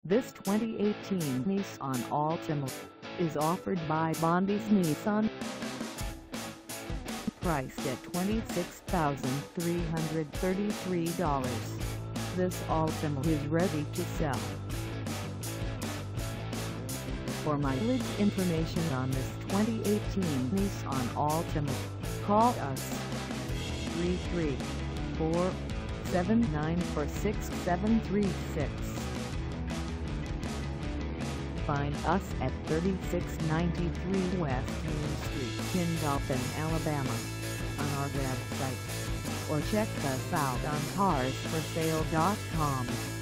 This 2018 Nissan Altima is offered by Bondy's Nissan. Priced at $26,333, this Altima is ready to sell. For mileage information on this 2018 Nissan Altima, call us 334-794-6736. Find us at 3693 West Main Street in Dothan, Alabama, on our website, or check us out on carsforsale.com.